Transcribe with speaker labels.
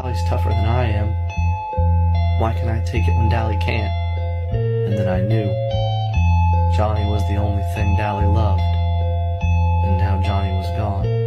Speaker 1: Dolly's tougher than I am. Why can I take it when Dolly can't? And then I knew Johnny was the only thing Dolly loved, and now Johnny was gone.